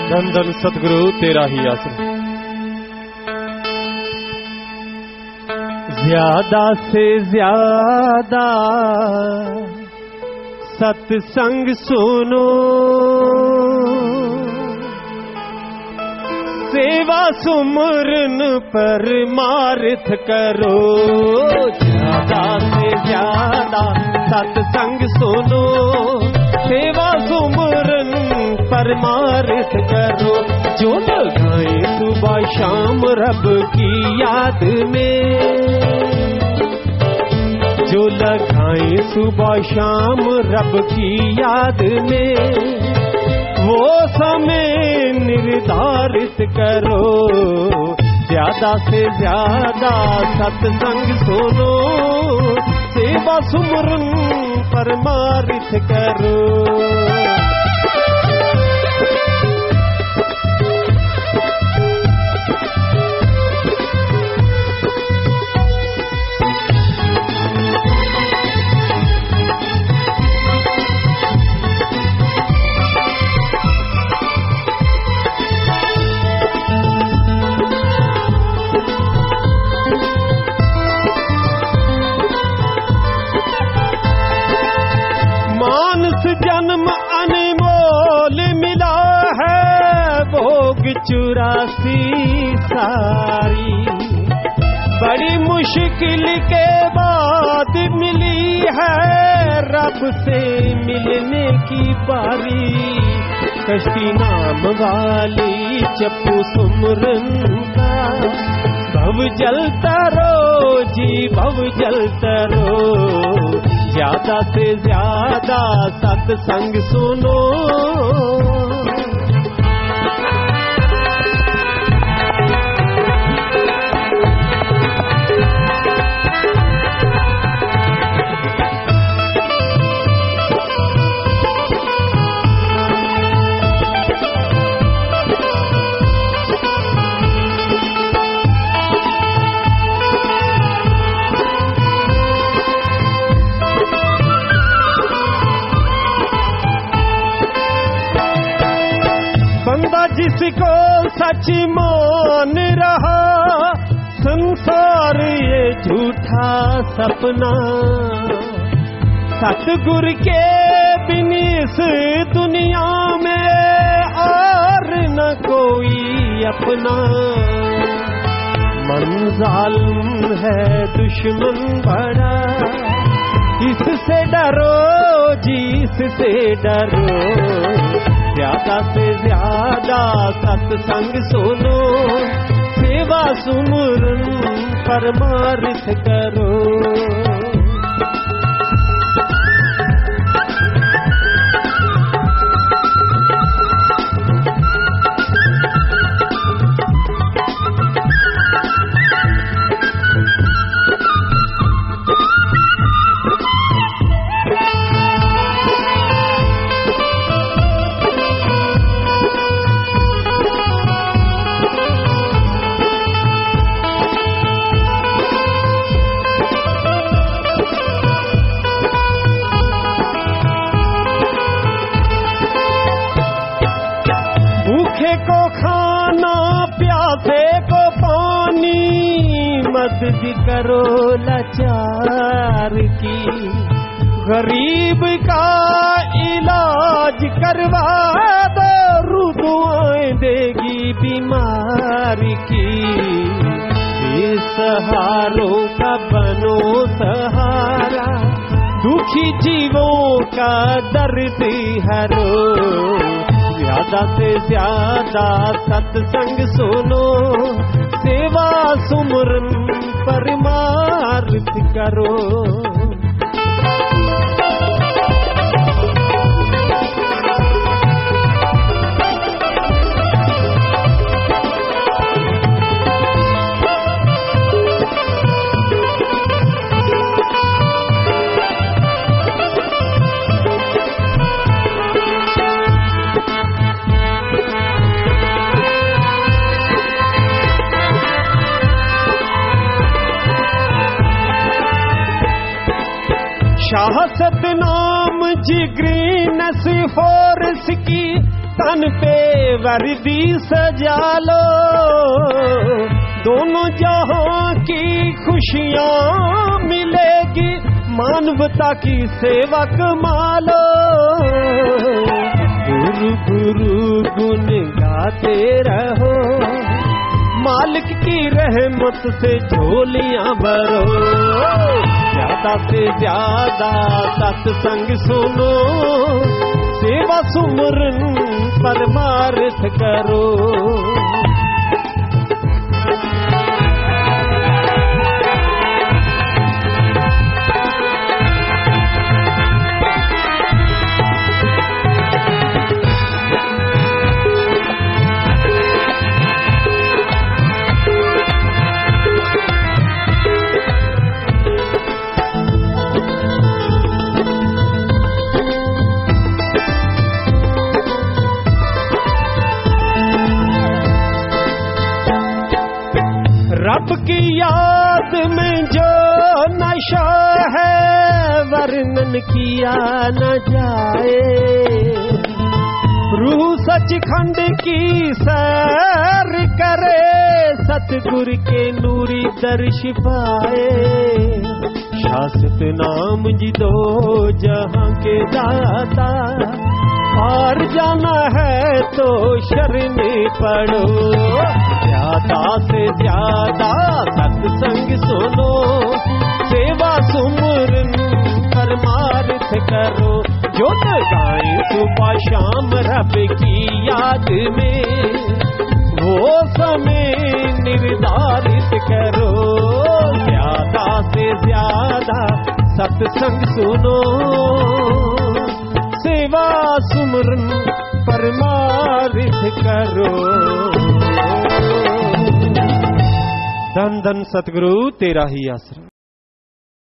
धन धन सतगुरु तेरा ही आसरा। ज्यादा से ज्यादा सत्संग सुनो, सेवा सुमरन परमार्थ करो। ज्यादा से ज्यादा सत्संग सुनो, सेवा सुमरन परमार्थ करो। जो लगाए सुबह शाम रब की याद में, जो लगाए सुबह शाम रब की याद में, वो समय निर्धारित करो। ज्यादा से ज्यादा सत्संग सुनो, सेवा सुमरन परमार्थ करो। जन्म अनमोल मिला है, भोग 84 सारी, बड़ी मुश्किल के बाद मिली है रब से मिलने की बारी। कश्ती नाम वाली चप्पू सुमरन का, भव जलता रो जी भव जलता रो। ज्यादा से ज्यादा सत्संग सुनो, जिसको सच मान रहा, संसार ये झूठा सपना। सतगुरु के बिन इस दुनिया में और न कोई अपना। मन जालिम है दुश्मन बड़ा, इससे डरो जी इससे डरो। ज्यादा से ज्यादा सत्संग सुनो, सेवा सुमरन परमार्थ करो। मदद करो लाचार की, गरीब का इलाज करवा दो, दुआएं देगी बीमारी की। बेसहारों का बनो सहारा, दुखी जीवों का दर्द हरो। ज्यादा से ज्यादा सत्संग सुनो, सेवा सुमरन परमार्थ करो। शाह सतनाम जिगरी नस फोर्स की, तन पे वर्दी सजा लो, दोनों जहां की खुशियां मिलेगी, मानवता की सेवा कमा लो। गुरु गुरु गुण गाते रहो, मालिक की रहमत से झोलियां भरो। ज्यादा से ज्यादा सत्संग सुनो, सेवा सुमरन परमार्थ करो। रब की याद में जो नशा है, वर्णन किया न जाए। रूह सचखंड की सैर करे, सतगुरु के नूरी दर्श पाए। शाश्वत नाम जी दो जहां के दाता, पार जाना है तो शरण पड़ो। ज्यादा से ज्यादा सत्संग सुनो, सेवा सुमरन परमार्थ करो। जो गाएं सुबह शाम रब की याद में, वो समय निर्धारित करो। ज्यादा से ज्यादा सत्संग सुनो, सेवा सुमरन परमार्थ करो। धन धन सतगुरु तेरा ही आश्रम।